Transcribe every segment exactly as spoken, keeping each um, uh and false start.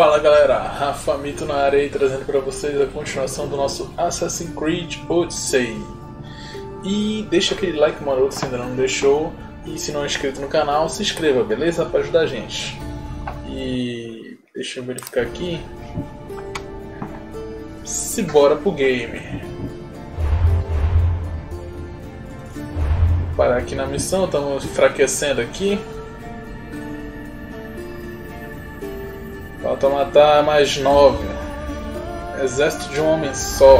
Fala galera, Rafa Mito na área aí, trazendo para vocês a continuação do nosso Assassin's Creed Odyssey. E deixa aquele like maroto se ainda não deixou, e se não é inscrito no canal, se inscreva, beleza? Para ajudar a gente. E deixa eu verificar aqui. Se bora pro game. Vou parar aqui na missão, estamos enfraquecendo aqui. Falta matar mais nove. Exército de um homem só.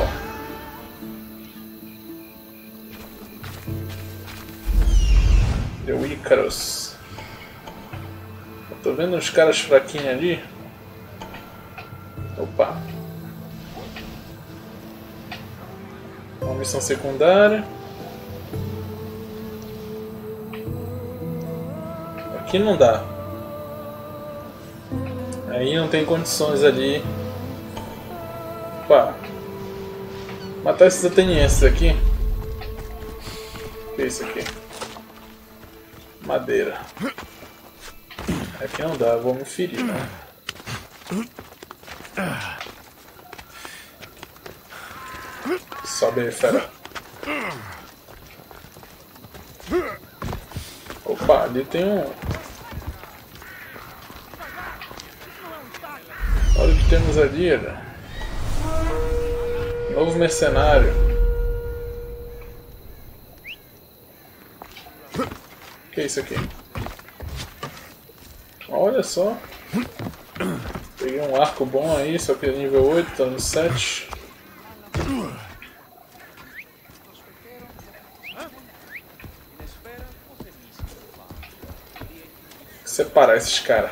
Deu Icarus. Eu tô vendo uns caras fraquinhos ali. Opa. Uma missão secundária. Aqui não dá. Aí não tem condições ali. Opa. Matar esses atenienses aqui. O que é isso aqui? Madeira. Aqui não dá, vou me ferir, né? Sobe aí, fera. Opa, ali tem um... Olha o que temos ali, olha. Novo mercenário. O que é isso aqui? Olha só. Peguei um arco bom aí, só que é nível oito, tá no sete. Separar esses caras.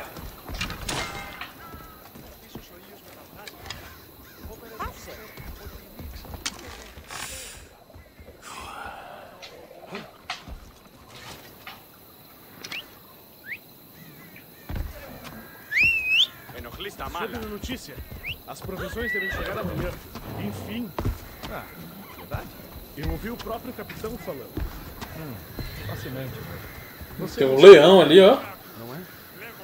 Soube na notícia. As provisões devem chegar amanhã. Enfim. Ah, verdade? Eu ouvi o próprio capitão falando. Hum, fascinante. Você tem um leão ali, ó. Não é?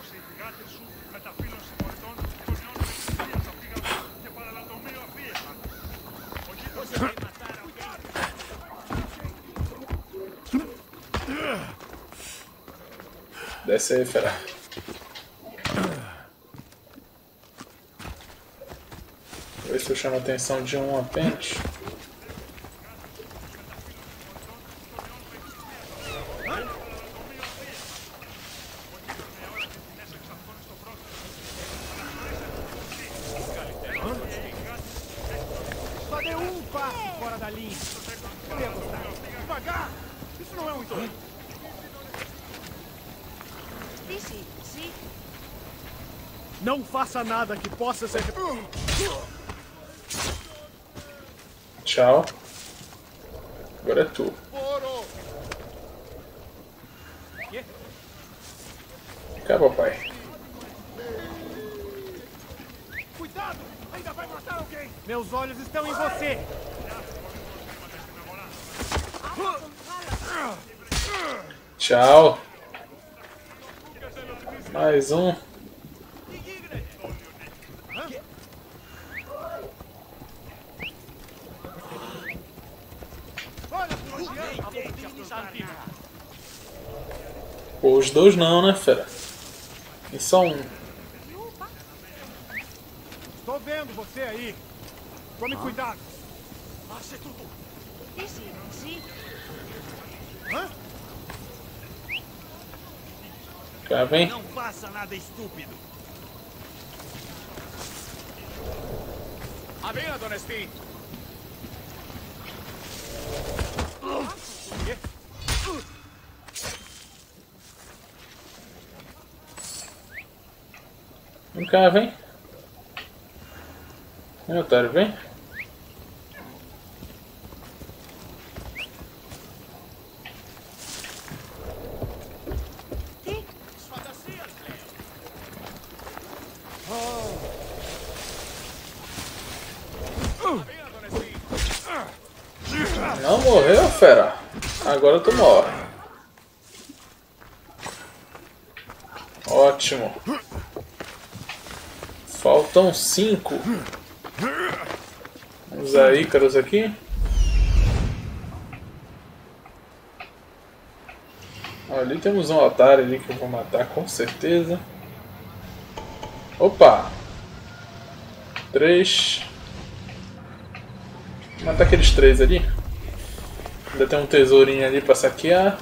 Desce aí, fera. Vou ver se eu chamo a atenção de um apenas. Só deu um passo fora da linha. Eu ia gostar. Devagar! Isso não é um idiota. Não faça nada que possa ser... Tchau. Agora é tu. Cá, papai. Cuidado! Ainda vai matar alguém! Meus olhos estão em você! Tchau. Mais um. Pô, os dois não, né, fera? E só um. Estou vendo você aí. Tome ah. cuidado. Hã? Cá, vem. Não faça nada estúpido. A venha, Dona Stein. Vem cá, vem. Vem, otário, vem. Não morreu, fera. Agora tu morre. Ótimo. Falta faltam cinco. Vamos usar Ícaros aqui. Ali temos um otário ali que eu vou matar com certeza. Opa! Três. Vou matar aqueles três ali. Ainda tem um tesourinho ali pra saquear.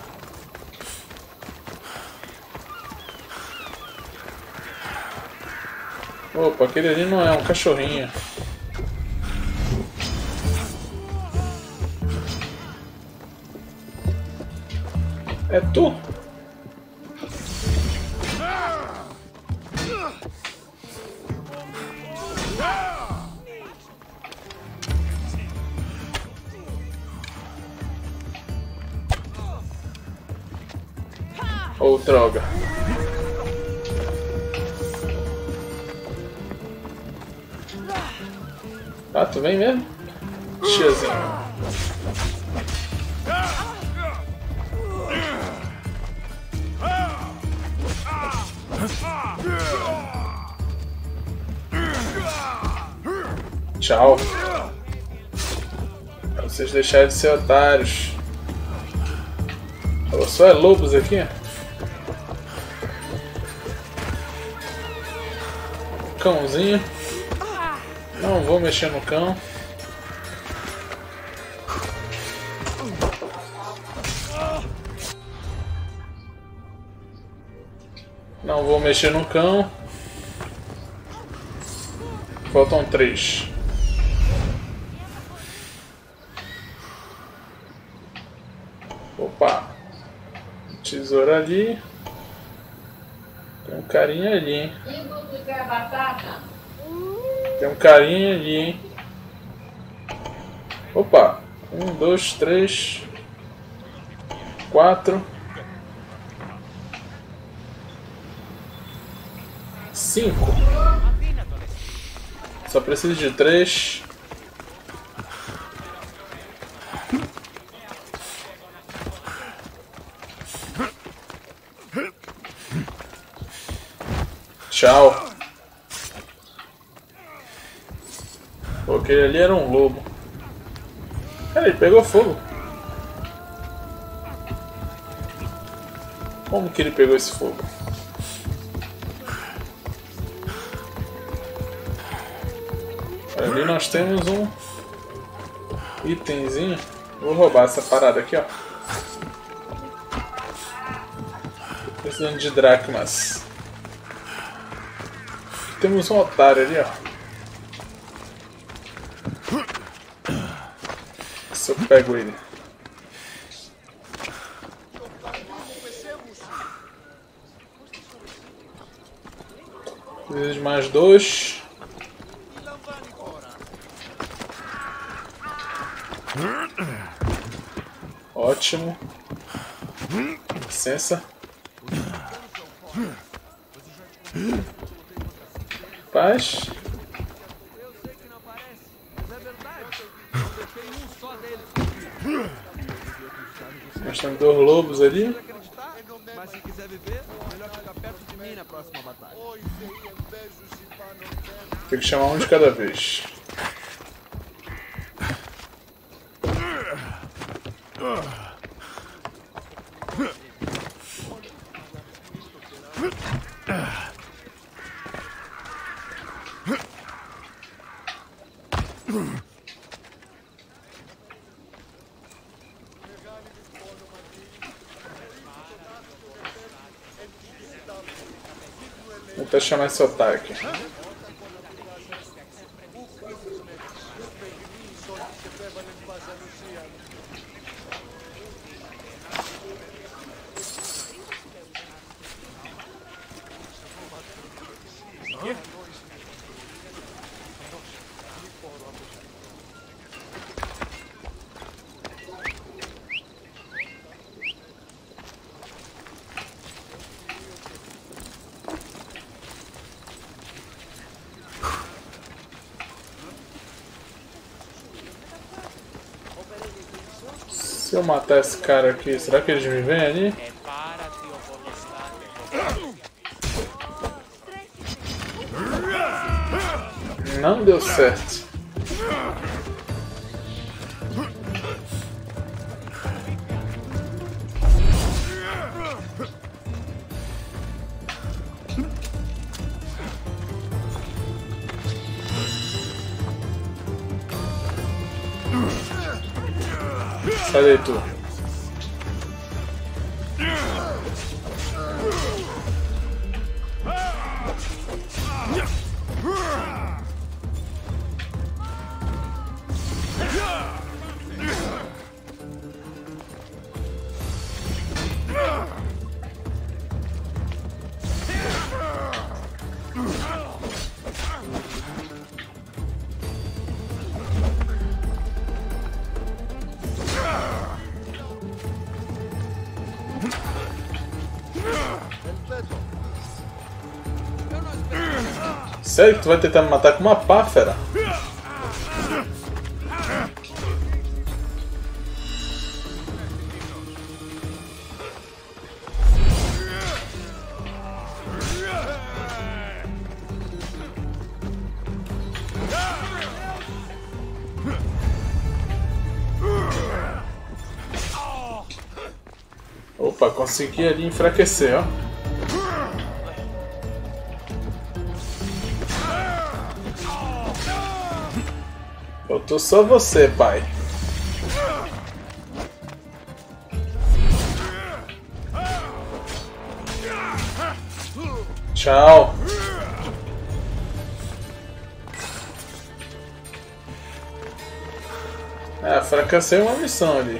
Opa, aquele ali não é um cachorrinho. É tu? Oh, droga. Ah, tu vem mesmo? Tiazinho. Tchau. Pra vocês deixarem de ser otários. Oh, só é lobos aqui? Cãozinho. Não vou mexer no cão. Não vou mexer no cão. Faltam três. Opa. Tesoura ali. Tem um carinha ali, hein? Tem um carinha ali, hein? Opa! Um, dois, três, quatro, cinco. Só preciso de três. Tchau. Porque ali era um lobo. Cara, ele pegou fogo. Como que ele pegou esse fogo? Ali nós temos um itemzinho. Vou roubar essa parada aqui, ó. Precisando de dracmas. Temos um otário ali, ó. Se eu pego ele. Preciso de mais dois. Ótimo. Licença. Paz. Nós temos dois lobos ali. Mas se quiser viver, melhor ficar perto de mim na próxima batalha. Tem que chamar um de cada vez. Vou até chamar esse otário aqui. Se eu matar esse cara aqui, será que eles me veem ali? não deu certo. Sai daí, tu. Sério que tu vai tentar me matar com uma pá, fera? Opa, consegui ali enfraquecer, ó. Faltou só você, pai. Tchau. É, fracassei uma missão ali.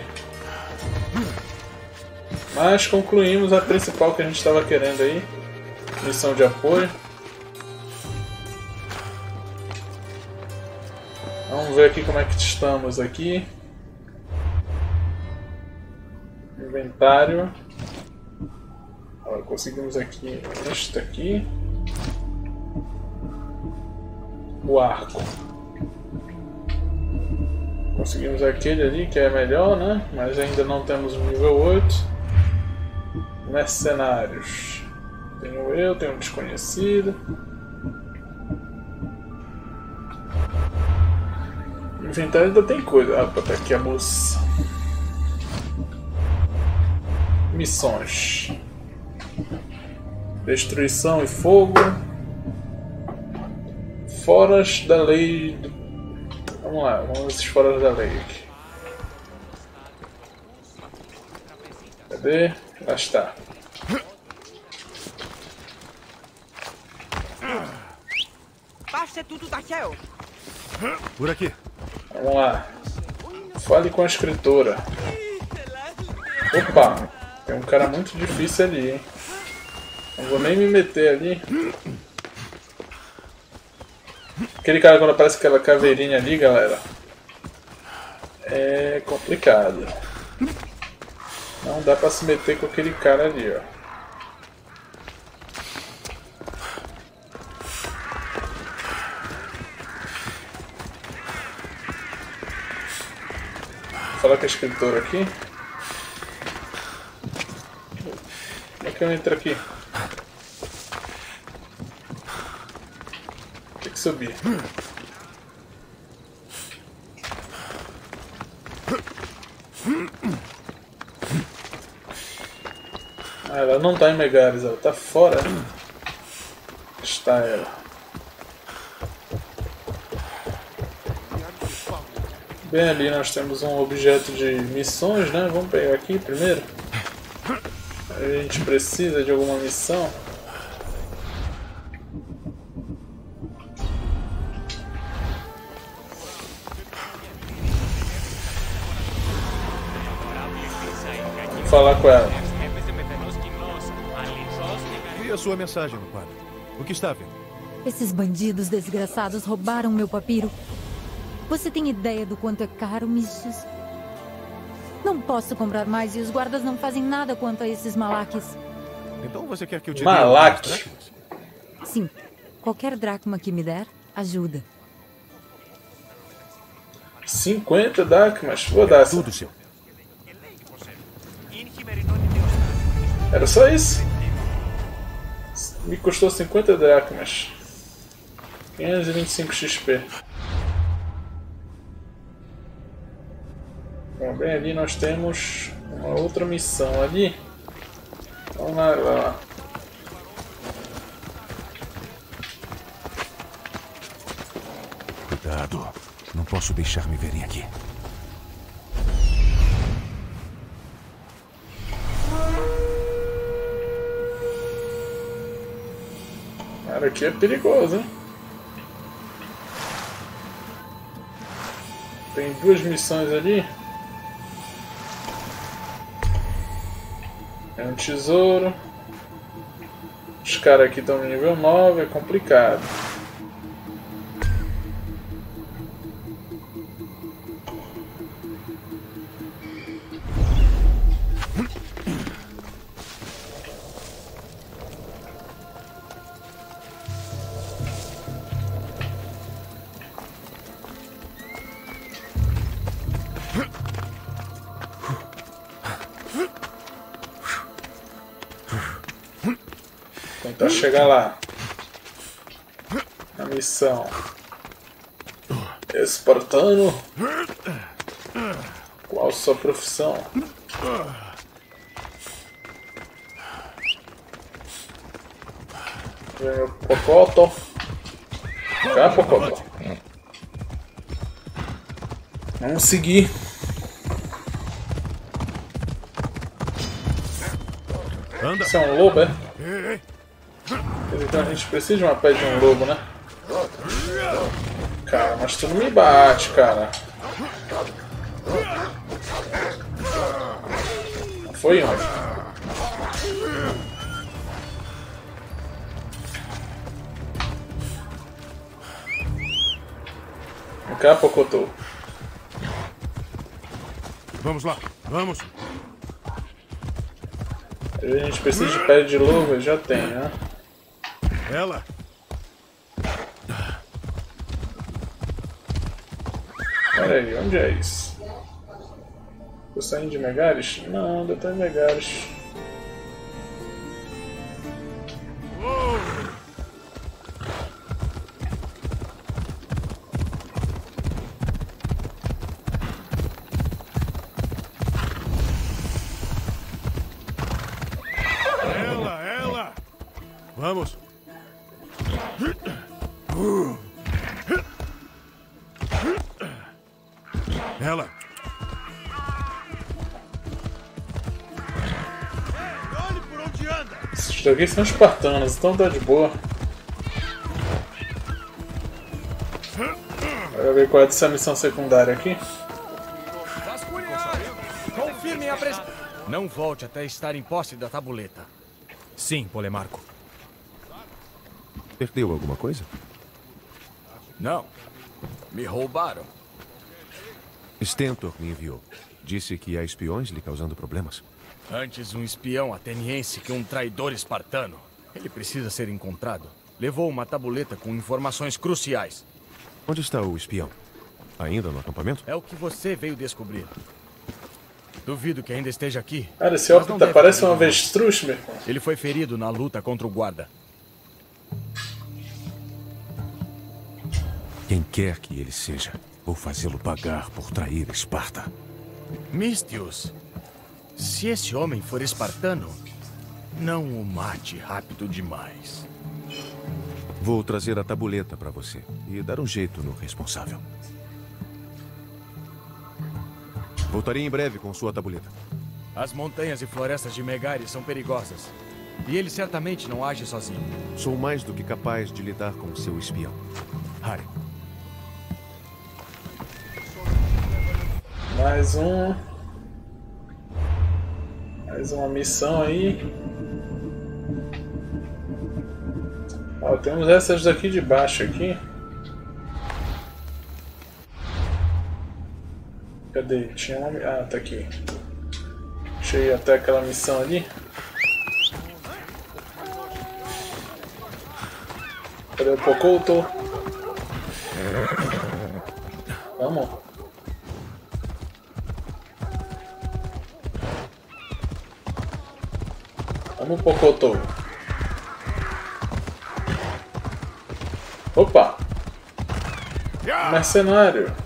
Mas concluímos a principal que a gente estava querendo aí. Missão de apoio. Vamos ver aqui como é que estamos aqui. Inventário. Agora conseguimos aqui este aqui. O arco. Conseguimos aquele ali que é melhor, né? Mas ainda não temos o nível oito. Mercenários. Tenho eu, tenho um desconhecido. O inventário ainda tem coisa. Ah, tá aqui a moça. Missões. Destruição e fogo. Foras da lei. Vamos lá, vamos esses foras da lei aqui. Cadê? Lá está. Basta tudo daquele. Por aqui. Vamos lá. Fale com a escritora. Opa! Tem um cara muito difícil ali, hein? Não vou nem me meter ali. Aquele cara quando aparece aquela caveirinha ali, galera, é complicado. Não dá pra se meter com aquele cara ali, ó. Vou falar com a escritora aqui. Como é que eu entro aqui? Tem que subir. Ah, ela não tá em Megaris, ela tá fora. Está ela. Bem ali nós temos um objeto de missões, né? Vamos pegar aqui primeiro. A gente precisa de alguma missão. Vamos falar com ela. Vi a sua mensagem no quadro. O que está vendo? Esses bandidos desgraçados roubaram meu papiro. Você tem ideia do quanto é caro, Missus? Não posso comprar mais e os guardas não fazem nada quanto a esses malaques. Então você quer que eu te Malaque? dê algumas dracmas? Sim, qualquer dracma que me der, ajuda. cinquenta dracmas? Vou dar essa. Tudo seu. Era só isso? Me custou cinquenta dracmas. quinhentos e vinte e cinco X P. Bom, bem ali nós temos uma outra missão ali. Vamos lá, lá. Cuidado. Não posso deixar me verem aqui. Cara, aqui é perigoso, hein? Tem duas missões ali. É um tesouro. Os caras aqui estão no nível nove, é complicado. Tentar chegar lá. A missão. Espartano. Qual sua profissão? Vem meu Pocoto. Cá, Pocoto. Vamos seguir. Isso é um lobo, é? Então a gente precisa de uma pele de um lobo, né? Cara, mas tu não me bate, cara. Não foi onde? Vem cá, Pocoto. Vamos lá, vamos. A gente precisa de pele de lobo, já tem, né? Ela. Pera aí, onde é isso? Tô saindo de Megaris? Não, ainda tô em Megaris. Ela, ela. Vamos. Ela. Olhe por onde anda! Esses daqui são espartanos, então tá de boa. Vai ver qual é dessa missão secundária aqui. Confirmem a presença. Não volte até estar em posse da tabuleta. Sim, Polemarco. Perdeu alguma coisa? Não. Me roubaram. Stentor me enviou. Disse que há espiões lhe causando problemas. Antes um espião ateniense que um traidor espartano. Ele precisa ser encontrado. Levou uma tabuleta com informações cruciais. Onde está o espião? Ainda no acampamento? É o que você veio descobrir. Duvido que ainda esteja aqui. Cara, esse Mas óculos não tá, deve parece ter uma ido. avestruz, meu irmão. Ele foi ferido na luta contra o guarda. Quem quer que ele seja, vou fazê-lo pagar por trair Esparta. Mistius, se esse homem for espartano, não o mate rápido demais. Vou trazer a tabuleta para você e dar um jeito no responsável. Voltarei em breve com sua tabuleta. As montanhas e florestas de Megaris são perigosas. E ele certamente não age sozinho. Sou mais do que capaz de lidar com seu espião. Harry. Mais um. Mais uma missão aí. Ó, temos essas daqui de baixo aqui. Cadê? Tinha uma... Ah, tá aqui. Deixa eu ir até aquela missão ali. Cadê o Pocoto? Vamos. Vamos, Pocoto. Opa! Mercenário.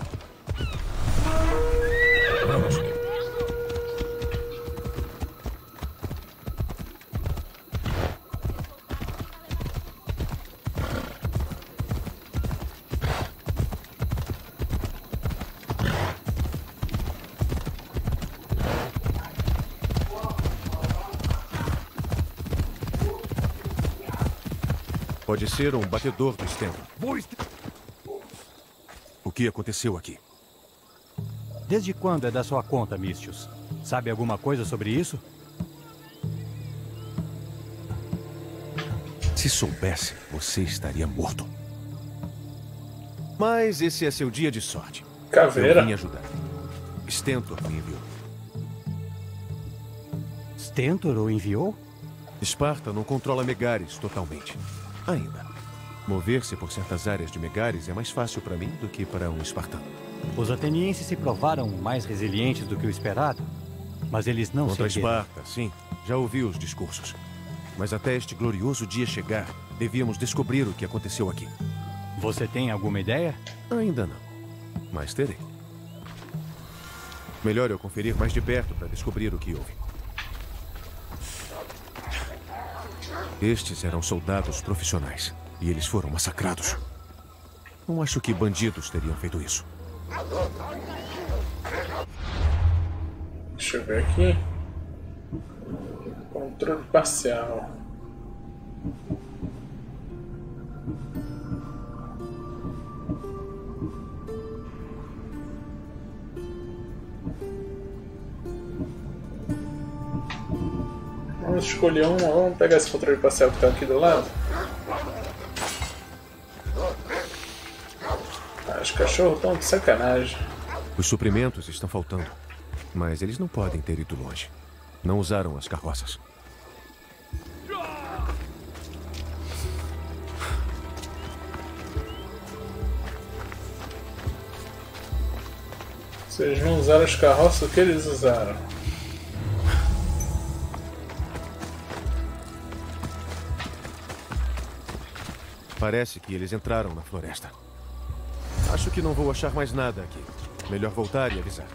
Pode ser um batedor do Stentor. O que aconteceu aqui? Desde quando é da sua conta, Misthios? Sabe alguma coisa sobre isso? Se soubesse, você estaria morto. Mas esse é seu dia de sorte. Caveira. Eu vim ajudar. Stentor me enviou. Stentor o enviou? Esparta não controla Megares totalmente. Ainda. Mover-se por certas áreas de Megares é mais fácil para mim do que para um espartano. Os atenienses se provaram mais resilientes do que o esperado, mas eles não Contra se ergueram. Esparta, sim. Já ouvi os discursos. Mas até este glorioso dia chegar, devíamos descobrir o que aconteceu aqui. Você tem alguma ideia? Ainda não. Mas terei. Melhor eu conferir mais de perto para descobrir o que houve. Estes eram soldados profissionais. E eles foram massacrados. Não acho que bandidos teriam feito isso. Deixa eu ver aqui. Controle parcial. Vamos escolher um. Vamos pegar esse controle parcial que está aqui do lado. Os cachorros estão de sacanagem. Os suprimentos estão faltando. Mas eles não podem ter ido longe. Não usaram as carroças. Se eles não usaram as carroças, o que eles usaram? Parece que eles entraram na floresta. Acho que não vou achar mais nada aqui. Melhor voltar e avisar.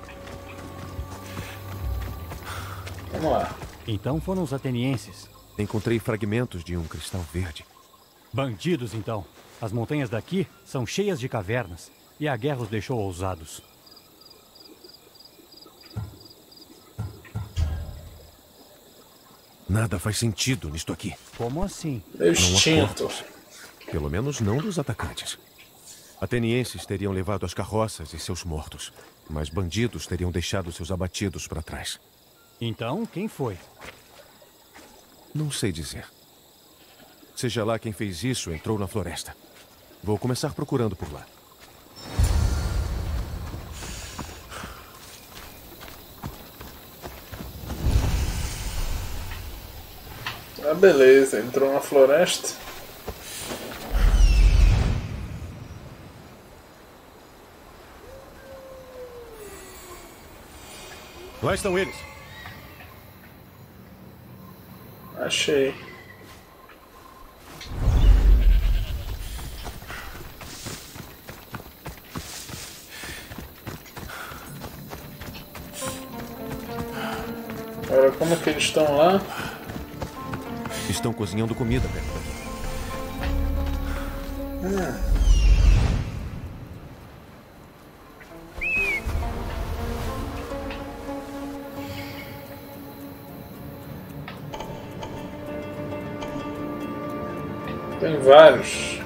Vamos lá. Então foram os atenienses. Encontrei fragmentos de um cristal verde. Bandidos, então. As montanhas daqui são cheias de cavernas. E a guerra os deixou ousados. Nada faz sentido nisto aqui. Como assim? Meu instinto. Pelo menos não dos atacantes. Atenienses teriam levado as carroças e seus mortos. Mas bandidos teriam deixado seus abatidos para trás. Então, quem foi? Não sei dizer. Seja lá quem fez isso, entrou na floresta. Vou começar procurando por lá. Ah, beleza. Entrou na floresta. Lá estão eles. Achei. Agora, como que eles estão lá? Estão cozinhando comida perto daqui. Hum. Tem vários.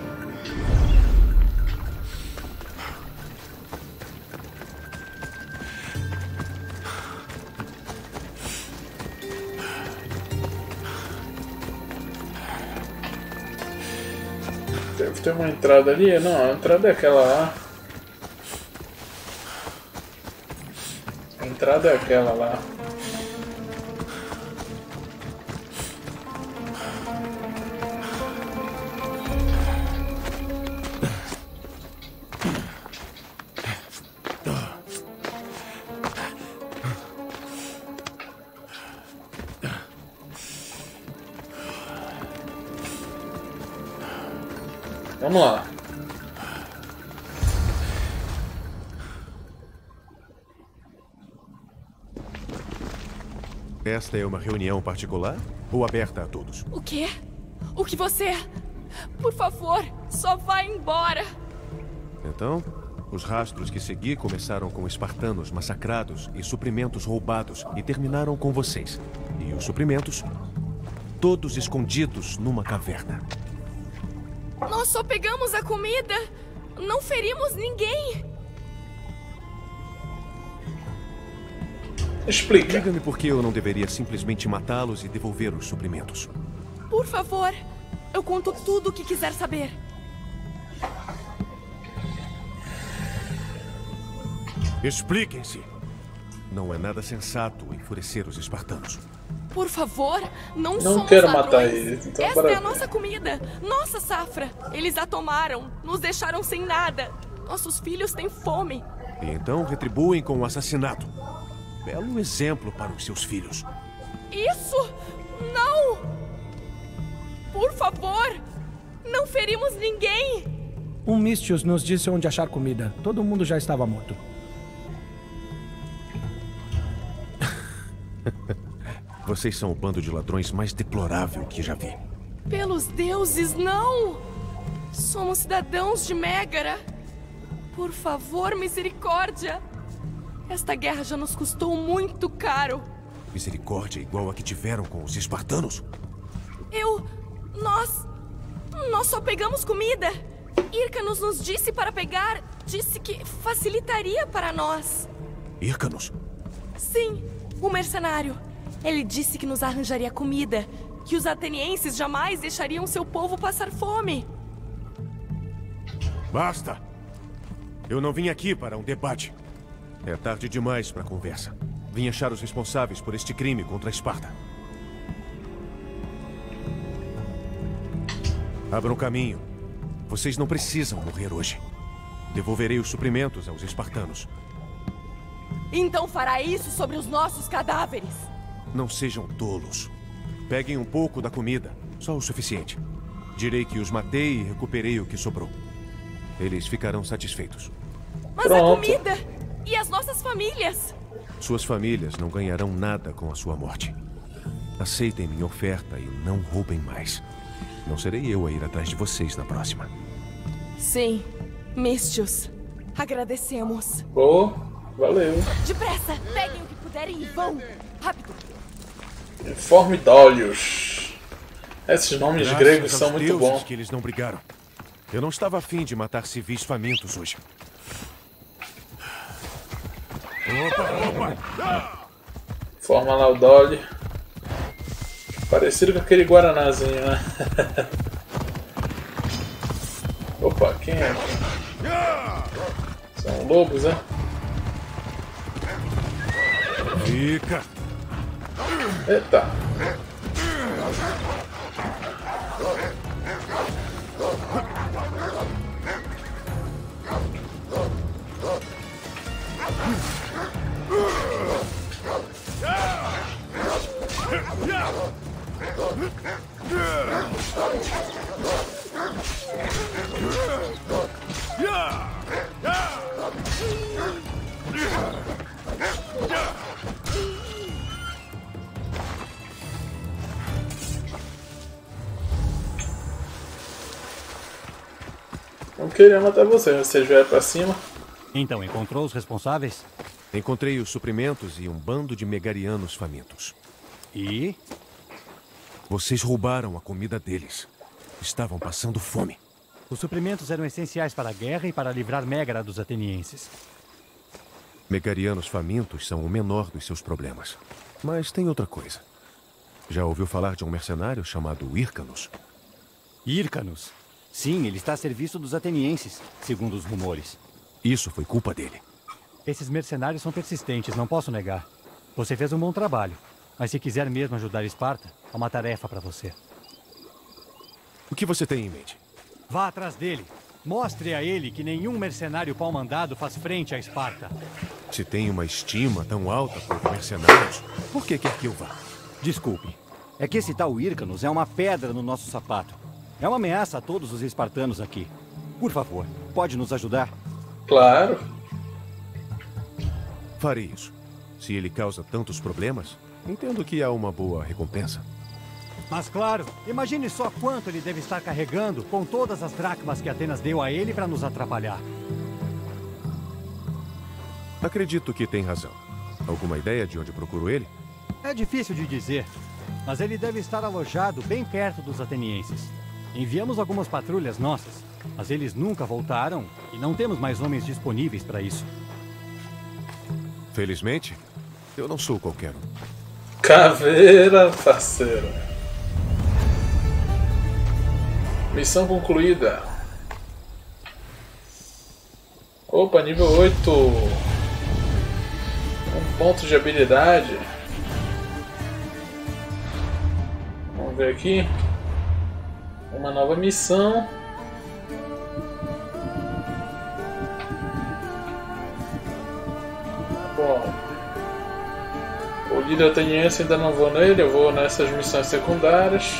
Deve ter uma entrada ali? Não, a entrada é aquela lá. A entrada é aquela lá. Vamos lá. Esta é uma reunião particular ou aberta a todos? O quê? O que você... Por favor, só vá embora. Então, os rastros que segui começaram com espartanos massacrados e suprimentos roubados e terminaram com vocês. E os suprimentos, todos escondidos numa caverna. Nós só pegamos a comida. Não ferimos ninguém. Explica. Diga-me por que eu não deveria simplesmente matá-los e devolver os suprimentos. Por favor, eu conto tudo o que quiser saber. Expliquem-se. Não é nada sensato enfurecer os espartanos. Por favor, não, Não somos quero ladrões. matar eles, então Esta para- é a nossa comida, nossa safra. Eles a tomaram, nos deixaram sem nada. Nossos filhos têm fome. E então retribuem com o assassinato. Belo exemplo para os seus filhos. Isso? Não! Por favor, não ferimos ninguém. Um Mistios nos disse onde achar comida. Todo mundo já estava morto. Vocês são o bando de ladrões mais deplorável que já vi. Pelos deuses, não! Somos cidadãos de Mégara. Por favor, misericórdia. Esta guerra já nos custou muito caro. Misericórdia igual a que tiveram com os espartanos? Eu... Nós... Nós só pegamos comida. Hyrcanos nos disse para pegar. Disse que facilitaria para nós. Hyrcanos? Sim, o mercenário. Ele disse que nos arranjaria comida. Que os atenienses jamais deixariam seu povo passar fome. Basta! Eu não vim aqui para um debate. É tarde demais para conversa. Vim achar os responsáveis por este crime contra a Esparta. Abram caminho. Vocês não precisam morrer hoje. Devolverei os suprimentos aos espartanos. Então fará isso sobre os nossos cadáveres. Não sejam tolos. Peguem um pouco da comida, só o suficiente. Direi que os matei e recuperei o que sobrou. Eles ficarão satisfeitos. Mas a Pronto. comida e as nossas famílias. Suas famílias não ganharão nada com a sua morte. Aceitem minha oferta e não roubem mais. Não serei eu a ir atrás de vocês na próxima. Sim, Mistios. Agradecemos. Pô, valeu. Depressa, peguem o que puderem e vão. Rápido. Formidólios. Esses nomes Graças gregos aos são muito deuses bons. que eles não brigaram. Eu não estava afim de matar civis famintos hoje. Opa, opa! Forma lá o Dolly. Parecido com aquele guaranazinho, né? Opa, quem é? São lobos, né? Fica! Eita. Não queria matar você, você já é pra cima. Então, encontrou os responsáveis? Encontrei os suprimentos e um bando de megarianos famintos. E? Vocês roubaram a comida deles. Estavam passando fome. Os suprimentos eram essenciais para a guerra e para livrar Mégara dos atenienses. Megarianos famintos são o menor dos seus problemas. Mas tem outra coisa. Já ouviu falar de um mercenário chamado Hyrcanos? Hyrcanos? Sim, ele está a serviço dos atenienses, segundo os rumores. Isso foi culpa dele. Esses mercenários são persistentes, não posso negar. Você fez um bom trabalho. Mas se quiser mesmo ajudar Esparta, há uma tarefa para você. O que você tem em mente? Vá atrás dele. Mostre a ele que nenhum mercenário pau-mandado faz frente a Esparta. Se tem uma estima tão alta por mercenários, por que quer que eu vá? Desculpe. É que esse tal Hyrcanos é uma pedra no nosso sapato. É uma ameaça a todos os espartanos aqui. Por favor, pode nos ajudar? Claro. Farei isso. Se ele causa tantos problemas, entendo que há uma boa recompensa. Mas claro, imagine só quanto ele deve estar carregando com todas as dracmas que Atenas deu a ele para nos atrapalhar. Acredito que tem razão. Alguma ideia de onde procuro ele? É difícil de dizer, mas ele deve estar alojado bem perto dos atenienses. Enviamos algumas patrulhas nossas, mas eles nunca voltaram e não temos mais homens disponíveis para isso. Felizmente, eu não sou qualquer um. Caveira, parceiro. Missão concluída. Opa, nível oito. Um ponto de habilidade. Vamos ver aqui. Uma nova missão. Bom, o líder ateniense ainda não vou nele, eu vou nessas missões secundárias.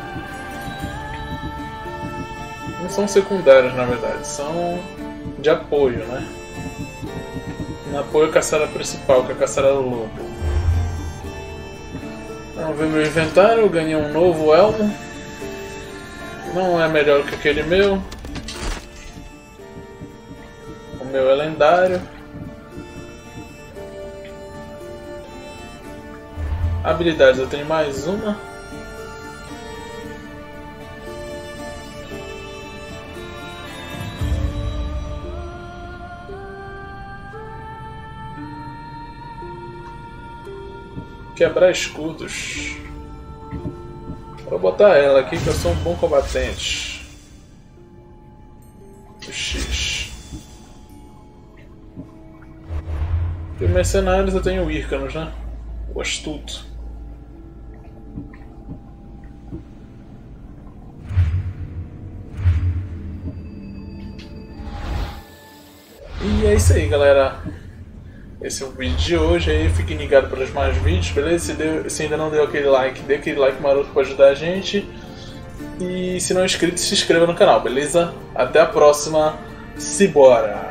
Não são secundárias, na verdade, são de apoio, né? No apoio à caçada principal, que é a caçada do lobo. Vamos ver meu inventário, eu ganhei um novo elmo. Não é melhor que aquele meu. O meu é lendário. Habilidades, eu tenho mais uma. Quebrar escudos. Vou botar ela aqui que eu sou um bom combatente. O X. E mercenários eu tenho o Hyrcanus, né? O astuto. E é isso aí, galera. Esse é o vídeo de hoje, aí fiquem ligados para os mais vídeos, beleza? Se, deu, se ainda não deu aquele like, dê aquele like maroto para ajudar a gente. E se não é inscrito, se inscreva no canal, beleza? Até a próxima, simbora!